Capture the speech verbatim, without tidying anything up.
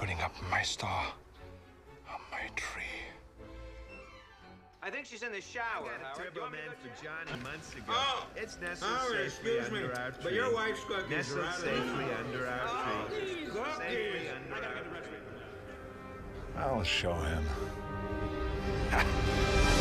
putting up my star on my tree. I think she's in the shower. I got a Howard. Do you turbo want me to man go for check? Johnny months ago. Oh! It's Howard, nestled safely excuse me, under our tree. but your wife's cookies Nestled are out of safely the- under our Oh, tree. these Safely cookies. under our tree. I'll show him.